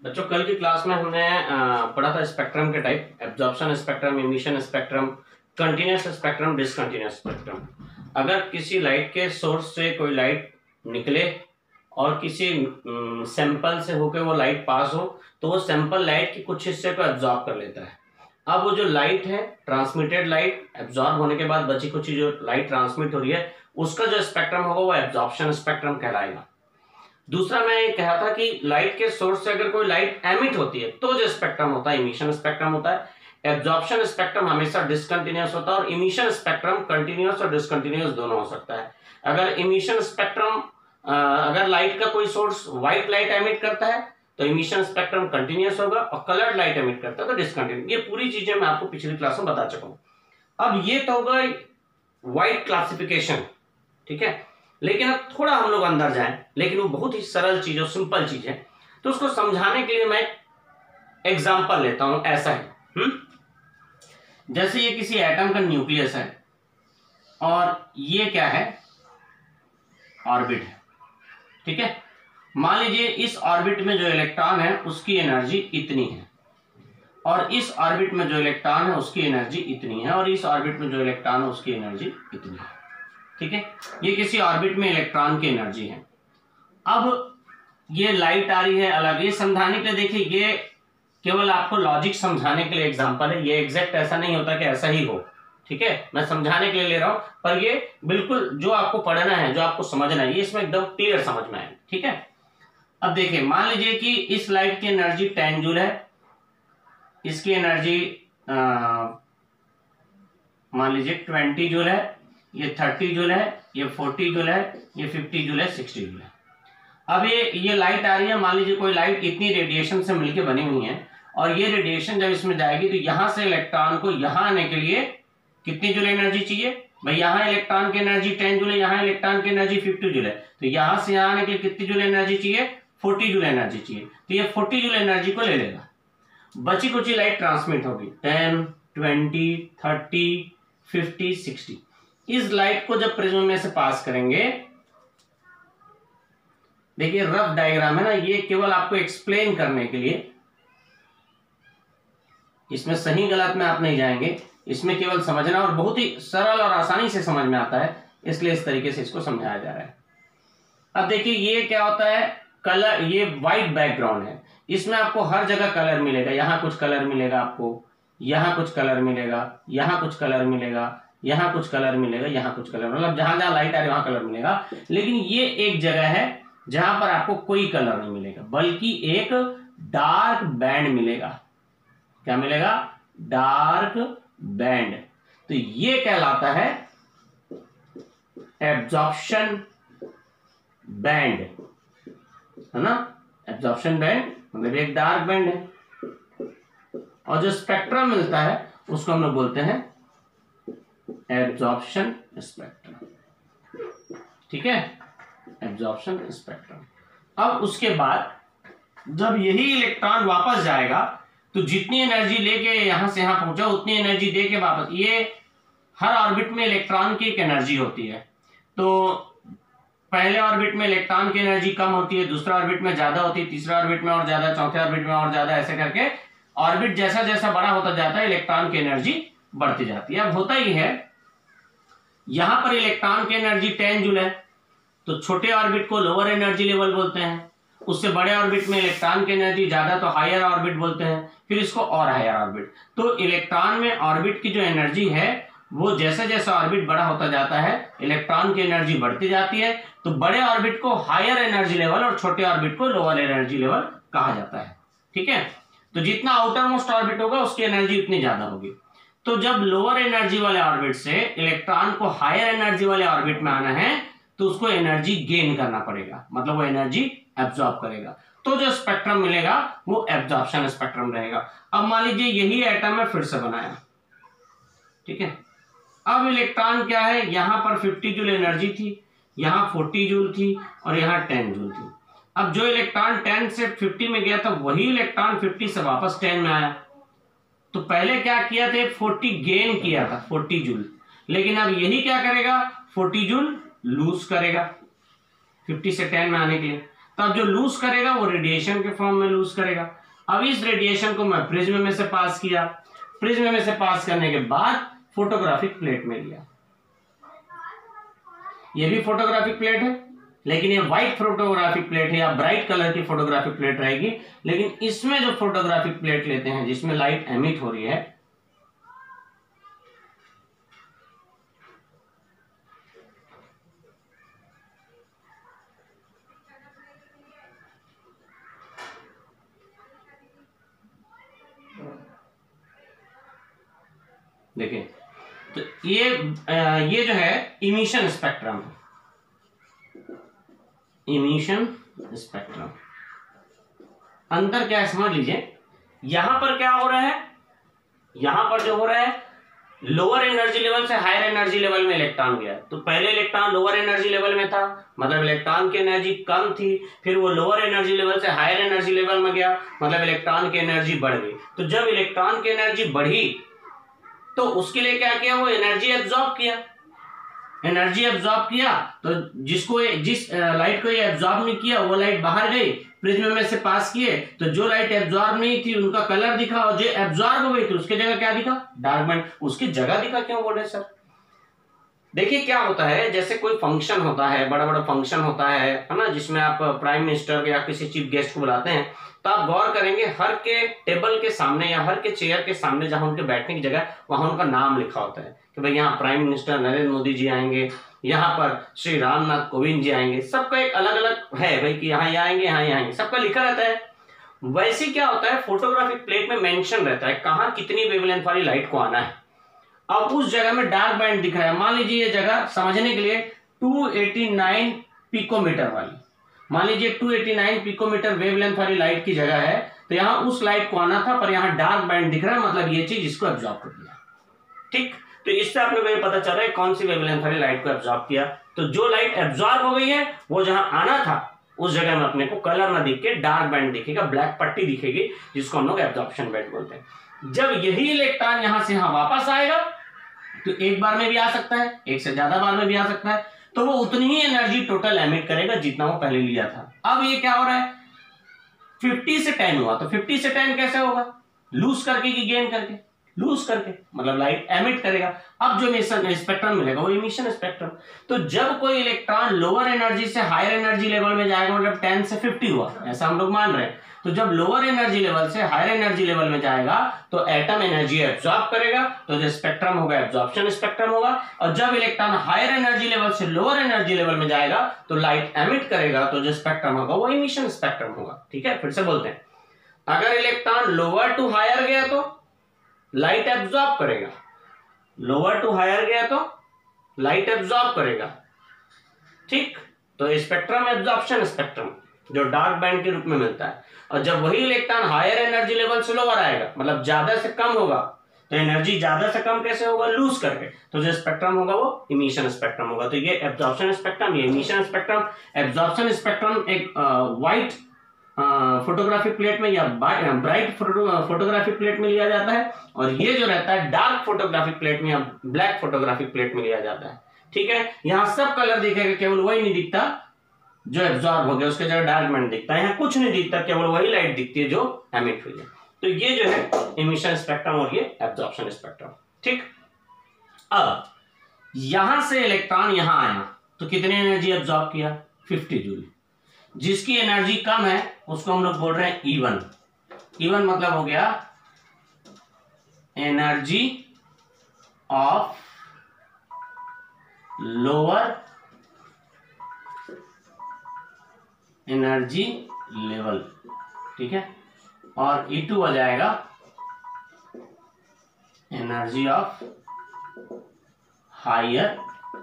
बच्चों कल की क्लास में हमने पढ़ा था स्पेक्ट्रम के type, absorption spectrum, emission spectrum, continuous spectrum, discontinuous spectrum. अगर किसी लाइट के सोर्स से कोई लाइट निकले और किसी सैंपल से होकर वो लाइट पास हो तो वो सैंपल लाइट के कुछ हिस्से को एब्जॉर्ब कर लेता है। अब वो जो लाइट है, ट्रांसमिटेड लाइट एब्जॉर्ब होने के बाद बची कुछ जो लाइट ट्रांसमिट हो रही है उसका जो स्पेक्ट्रम होगा वो एब्जॉर्प्शन स्पेक्ट्रम कहलाएगा। दूसरा मैं ये कहा था कि लाइट के सोर्स से अगर कोई लाइट एमिट होती है तो जो स्पेक्ट्रम होता है इमिशन स्पेक्ट्रम होता है। एब्जॉर्प्शन स्पेक्ट्रम हमेशा डिसकंटिन्यूअस होता है और इमिशन स्पेक्ट्रम कंटिन्यूअस और डिसकंटिन्यूअस दोनों हो सकता है। अगर इमिशन स्पेक्ट्रम अगर लाइट का कोई सोर्स व्हाइट लाइट एमिट करता है तो इमिशन स्पेक्ट्रम कंटिन्यूअस होगा और कलर्ड लाइट एमिट करता है तो डिसकंटिन्यूअस। ये पूरी चीजें मैं आपको पिछली क्लास में बता चुका हूं। अब ये तो होगा व्हाइट क्लासिफिकेशन, ठीक है। लेकिन अब थोड़ा हम लोग अंदर जाएं, लेकिन वो बहुत ही सरल चीज और सिंपल चीज है, तो उसको समझाने के लिए मैं एग्जांपल लेता हूं। ऐसा है जैसे ये किसी एटम का न्यूक्लियस है और ये क्या है, ऑर्बिट है, ठीक है। मान लीजिए इस ऑर्बिट में जो इलेक्ट्रॉन है उसकी एनर्जी इतनी है और इस ऑर्बिट में जो इलेक्ट्रॉन है उसकी एनर्जी इतनी है और इस ऑर्बिट में जो इलेक्ट्रॉन है उसकी एनर्जी इतनी है, ठीक है। ये किसी ऑर्बिट में इलेक्ट्रॉन की एनर्जी है। अब ये लाइट आ रही है अलग, ये समझाने के लिए देखिए, ये केवल आपको लॉजिक समझाने के लिए एग्जांपल है, ये एग्जैक्ट ऐसा नहीं होता कि ऐसा ही हो, ठीक है। मैं समझाने के लिए ले रहा हूं, पर ये बिल्कुल जो आपको पढ़ना है, जो आपको समझना है, ये इसमें एकदम क्लियर समझ में आए, ठीक है। अब देखिए, मान लीजिए कि इस लाइट की एनर्जी 10 जूल है, इसकी एनर्जी मान लीजिए 20 जूल है, ये 30 जूल है, ये 40 जूल है, ये 50 जूल है, 60 जूल है। अब ये लाइट आ रही है, मान लीजिए कोई लाइट इतनी रेडिएशन से मिलकर बनी हुई है और ये रेडिएशन जब इसमें जाएगी तो यहां से इलेक्ट्रॉन को यहां आने के लिए कितनी जूल एनर्जी चाहिए भाई। यहां इलेक्ट्रॉन की एनर्जी 10 जूल है, यहां इलेक्ट्रॉन की एनर्जी 50 जूल है, तो यहां से यहां आने के लिए कितनी जूल एनर्जी चाहिए, 40 जूल एनर्जी चाहिए। तो ये 40 जूल एनर्जी को ले लेगा, बची कुची लाइट ट्रांसमिट होगी 10, 20, 30, 50, 60। इस लाइट को जब प्रिज्म में से पास करेंगे, देखिए रफ डायग्राम है ना, ये केवल आपको एक्सप्लेन करने के लिए, इसमें सही गलत में आप नहीं जाएंगे, इसमें केवल समझना और बहुत ही सरल और आसानी से समझ में आता है, इसलिए इस तरीके से इसको समझाया जा रहा है। अब देखिए ये क्या होता है, कलर, ये व्हाइट बैकग्राउंड है, इसमें आपको हर जगह कलर मिलेगा, यहां कुछ कलर मिलेगा आपको, यहां कुछ कलर मिलेगा, यहां कुछ कलर मिलेगा, यहां कुछ कलर मिलेगा, यहां कुछ कलर, मतलब जहां जहां लाइट आ रही है वहां कलर मिलेगा। लेकिन ये एक जगह है जहां पर आपको कोई कलर नहीं मिलेगा, बल्कि एक डार्क बैंड मिलेगा। क्या मिलेगा, डार्क बैंड। तो ये कहलाता है एब्जॉर्प्शन बैंड, है ना। एब्जॉर्प्शन बैंड मतलब एक डार्क बैंड है और जो स्पेक्ट्रम मिलता है उसको हम लोग बोलते हैं एब्जॉर्प्शन स्पेक्ट्रम, ठीक है, एब्जॉर्प्शन स्पेक्ट्रम। अब उसके बाद जब यही इलेक्ट्रॉन वापस जाएगा तो जितनी एनर्जी लेके यहां से यहां पहुंचा उतनी एनर्जी दे के वापस, ये हर ऑर्बिट में इलेक्ट्रॉन की एक एनर्जी होती है। तो पहले ऑर्बिट में इलेक्ट्रॉन की एनर्जी कम होती है, दूसरा ऑर्बिट में ज्यादा होती है, तीसरा ऑर्बिट में और ज्यादा, चौथे ऑर्बिट में और ज्यादा, ऐसे करके ऑर्बिट जैसा जैसा बड़ा होता जाता है इलेक्ट्रॉन की एनर्जी बढ़ती जाती है। अब होता ही है, यहां पर इलेक्ट्रॉन की एनर्जी 10 जूल है, तो छोटे ऑर्बिट को लोअर एनर्जी लेवल बोलते हैं, उससे बड़े ऑर्बिट में इलेक्ट्रॉन की एनर्जी ज्यादा तो हायर ऑर्बिट बोलते हैं, फिर इसको और हायर ऑर्बिट। तो इलेक्ट्रॉन में ऑर्बिट की जो एनर्जी है वो जैसे जैसे ऑर्बिट बड़ा होता जाता है इलेक्ट्रॉन की एनर्जी बढ़ती जाती है, तो बड़े ऑर्बिट को हायर एनर्जी लेवल और छोटे ऑर्बिट को लोअर एनर्जी लेवल कहा जाता है, ठीक है। तो जितना आउटर मोस्ट ऑर्बिट होगा उसकी एनर्जी उतनी ज्यादा होगी। तो जब लोअर एनर्जी वाले ऑर्बिट से इलेक्ट्रॉन को हायर एनर्जी वाले ऑर्बिट में आना है तो उसको एनर्जी गेन करना पड़ेगा, मतलब वो एनर्जी एब्जॉर्ब करेगा, तो जो स्पेक्ट्रम मिलेगा वो एब्जॉर्प्शन स्पेक्ट्रम रहेगा। अब मान लीजिए यही एटम में फिर से बनाया, ठीक है। अब इलेक्ट्रॉन क्या है, यहां पर 50 जूल एनर्जी थी, यहां 40 जूल थी और यहां 10 जूल थी। अब जो इलेक्ट्रॉन 10 से 50 में गया था वही इलेक्ट्रॉन 50 से वापस 10 में आया, तो पहले क्या किया था, 40 गेन किया था, 40 जूल, लेकिन अब यही क्या करेगा, 40 जूल लूज करेगा 50 से 10 में आने के लिए। तो अब जो लूज करेगा वो रेडिएशन के फॉर्म में लूज करेगा। अब इस रेडिएशन को मैं प्रिज्म में से पास किया, प्रिज्म में से पास करने के बाद फोटोग्राफिक प्लेट में लिया। ये भी फोटोग्राफिक प्लेट है, लेकिन ये व्हाइट फोटोग्राफिक प्लेट है या ब्राइट कलर की फोटोग्राफिक प्लेट रहेगी। लेकिन इसमें जो फोटोग्राफिक प्लेट लेते हैं जिसमें लाइट एमिट हो रही है, देखिए तो ये जो है इमिशन स्पेक्ट्रम है, इमिशन स्पेक्ट्रम। अंतर क्या है समझ लीजिए, यहां पर क्या हो रहा है, यहां पर जो हो रहा है लोअर एनर्जी लेवल से हायर एनर्जी लेवल में इलेक्ट्रॉन गया। तो पहले इलेक्ट्रॉन लोअर एनर्जी लेवल में था, मतलब इलेक्ट्रॉन की एनर्जी कम थी, फिर वो लोअर एनर्जी लेवल से हायर एनर्जी लेवल में गया, मतलब इलेक्ट्रॉन की एनर्जी बढ़ गई। तो जब इलेक्ट्रॉन की एनर्जी बढ़ी तो उसके लिए क्या किया, वो एनर्जी एब्जॉर्ब किया, एनर्जी एब्जॉर्ब किया। तो जिस लाइट को ये एब्जॉर्ब नहीं किया वो लाइट बाहर गई, प्रिज्म में से पास किए, तो जो लाइट एब्जॉर्ब नहीं थी उनका कलर दिखा, और जो एब्जॉर्ब हो गई थी उसकी जगह क्या दिखा, डार्क बैंड। उसकी जगह दिखा क्यों बोले सर? देखिए क्या होता है, जैसे कोई फंक्शन होता है, बड़ा बड़ा फंक्शन होता है ना, जिसमें आप प्राइम मिनिस्टर या किसी चीफ गेस्ट को बुलाते हैं, तो आप गौर करेंगे हर के टेबल के सामने या हर के चेयर के सामने जहां उनके बैठने की जगह वहां उनका नाम लिखा होता है कि भाई यहाँ प्राइम मिनिस्टर नरेंद्र मोदी जी आएंगे, यहाँ पर श्री रामनाथ कोविंद जी आएंगे। सबका एक अलग अलग है भाई कि यहाँ आएंगे, यहाँ आएंगे, सबका लिखा रहता है। वैसे क्या होता है, फोटोग्राफिक प्लेट में मेंशन रहता है कहाँ कितनी वेवलेंथ वाली लाइट को आना है। अब उस जगह में डार्क बैंड दिख रहा है, मान लीजिए ये जगह समझने के लिए 289 पिकोमीटर वाली, मान लीजिए 289 पिकोमीटर वेवलेंथ वाली लाइट की जगह है, तो यहां उस लाइट को आना था, पर यहां डार्क बैंड दिख रहा है, मतलब ये चीज इसको एब्जॉर्ब कर दिया। ठीक, तो इससे आपने को पता चल रहा है कौन सी वेवलेंथ वाली लाइट को एब्जॉर्ब किया। तो जो लाइट एब्जॉर्ब हो गई है वो जहां आना था उस जगह में अपने को कलर ना दिख के डार्क बैंड दिखेगा, ब्लैक पट्टी दिखेगी, जिसको हम लोग एब्जॉर्प्शन बैंड बोलते हैं। जब यही इलेक्ट्रॉन यहां से यहां वापस आएगा तो एक बार में भी आ सकता है, एक से ज्यादा बार में भी आ सकता है, तो वो उतनी ही एनर्जी टोटल एमिट करेगा जितना वो पहले लिया था। अब ये क्या हो रहा है, 50 से 10 हुआ, तो 50 से 10 कैसे होगा, लूज करके कि गेन करके, लूज करके, मतलब लाइट एमिट करेगा। अब जो इमिशन स्पेक्ट्रम मिलेगा वो इमिशन स्पेक्ट्रम। तो जब कोई इलेक्ट्रॉन लोअर एनर्जी से हायर एनर्जी लेवल में जाएगा, मतलब 10 से 50 हुआ, ऐसा हम लोग मान रहे हैं, तो जब लोअर एनर्जी लेवल से हायर एनर्जी लेवल में जाएगा तो एटम एनर्जी एब्जॉर्ब करेगा, तो जो स्पेक्ट्रम होगा एब्जॉर्प्शन स्पेक्ट्रम होगा। और जब इलेक्ट्रॉन हायर एनर्जी लेवल से लोअर एनर्जी लेवल में जाएगा तो लाइट एमिट करेगा, तो जो स्पेक्ट्रम होगा वो इमिशन स्पेक्ट्रम होगा। ठीक है, फिर से बोलते हैं, अगर इलेक्ट्रॉन लोअर टू हायर गया तो लाइट एब्जॉर्ब करेगा, लोअर टू हायर गया तो लाइट एब्जॉर्ब करेगा। ठीक, तो स्पेक्ट्रम एब्जॉर्प्शन स्पेक्ट्रम जो डार्क बैंड के रूप में मिलता है। और जब वही इलेक्ट्रॉन हायर एनर्जी लेवल से लोअर आएगा, मतलब ज्यादा से कम होगा, तो एनर्जी ज्यादा से कम कैसे होगा, लूज करके, तो जो स्पेक्ट्रम होगा वो इमिशन स्पेक्ट्रम होगा। तो ये एब्जॉर्प्शन स्पेक्ट्रम, ये इमिशन स्पेक्ट्रम। एब्जॉर्प्शन स्पेक्ट्रम एक व्हाइट फोटोग्राफिक प्लेट में या ब्राइट फोटोग्राफिक प्लेट में लिया जाता है, और ये जो रहता है डार्क फोटोग्राफिक प्लेट में या ब्लैक फोटोग्राफिक प्लेट में लिया जाता है। ठीक है, यहां सब कलर दिखेगा, केवल वही नहीं दिखता जो एब्जॉर्ब हो गया, उसके जगह डार्क बैंड दिखता है। यहाँ कुछ नहीं दिखता, केवल वही लाइट दिखती है जो एमिट हुई है। तो ये जो है इमिशन स्पेक्ट्रम और ये एब्जॉर्प्शन स्पेक्ट्रम। ठीक, अब यहां से इलेक्ट्रॉन यहां आया तो कितनी एनर्जी एब्जॉर्ब किया, 50 जूल। जिसकी एनर्जी कम है उसको हम लोग बोल रहे हैं E1। E1 मतलब हो गया energy of lower energy level. ठीक है, और E2 हो जाएगा energy of higher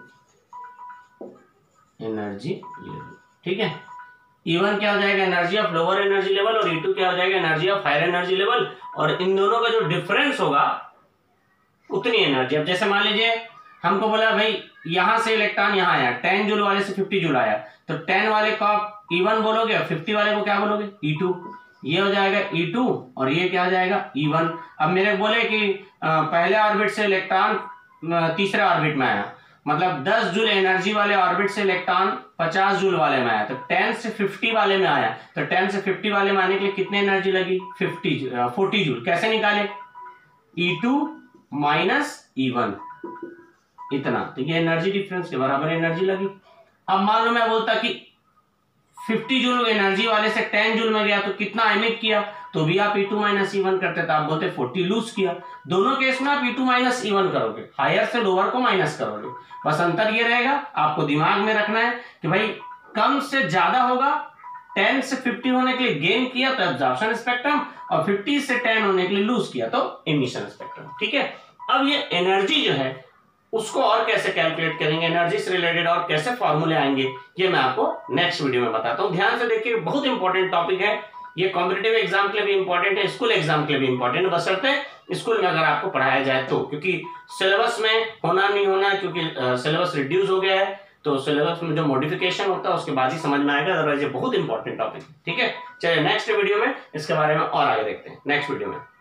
energy level. ठीक है, E1 क्या हो जाएगा, energy of lower energy level, और E2 क्या हो जाएगा, energy of higher energy level. और इन दोनों का जो डिफरेंस होगा उतनी एनर्जी। अब जैसे मान लीजिए हमको बोला भाई यहां से इलेक्ट्रॉन यहां आया, 10 जूल वाले से 50 जूल आया, तो 10 वाले को आप E1 बोलोगे, 50 वाले को क्या बोलोगे, E2। ये हो जाएगा E2 और ये क्या हो जाएगा, E1। अब मेरे बोले कि पहले ऑर्बिट से इलेक्ट्रॉन तीसरे ऑर्बिट में आया, मतलब 10 जूल एनर्जी वाले ऑर्बिट से इलेक्ट्रॉन 50 जूल वाले में आया, तो 10 से 50 वाले में आया, तो 10 से 50 वाले में आने के लिए कितनी एनर्जी लगी? 40 जूल। कैसे निकाले? E2 माइनस E1 इतना, तो ये एनर्जी डिफरेंस के बराबर एनर्जी लगी। अब मान लो मैं बोलता कि 50 जूल एनर्जी वाले से 10 जूल में गया तो कितना एमिट किया, तो भी आप E2 माइनस E1 करते, तो आप बोलते 40 लूज किया। दोनों केस में आप E2 माइनस E1 करोगे, हायर से लोअर को माइनस करोगे। बस अंतर ये रहेगा, आपको दिमाग में रखना है कि भाई कम से ज्यादा होगा, 10 से 50 होने के लिए गेन किया तो एब्जॉर्प्शन स्पेक्ट्रम, और 50 से 10 होने के लिए लूज किया तो इमिशन स्पेक्ट्रम। ठीक है, अब ये एनर्जी जो है उसको और कैसे कैलकुलेट करेंगे, एनर्जी से रिलेटेड और कैसे फॉर्मूले आएंगे, ये मैं आपको नेक्स्ट वीडियो में बताता हूं। ध्यान से देखिए, बहुत इंपॉर्टेंट टॉपिक है ये, कॉम्पिटिटिव एग्जाम के लिए भी इंपॉर्टेंट है, स्कूल एग्जाम के लिए भी इंपॉर्टेंट है, बशर्ते स्कूल में अगर आपको पढ़ाया जाए तो, क्योंकि सिलेबस में होना नहीं होना, क्योंकि सिलेबस रिड्यूस हो गया है, तो सिलेबस में जो मॉडिफिकेशन होता है उसके बाद ही समझ में आएगा, अदरवाइज ये बहुत इंपॉर्टेंट टॉपिक है। ठीक है, चलिए नेक्स्ट वीडियो में इसके बारे में और आगे देखते हैं, नेक्स्ट वीडियो में।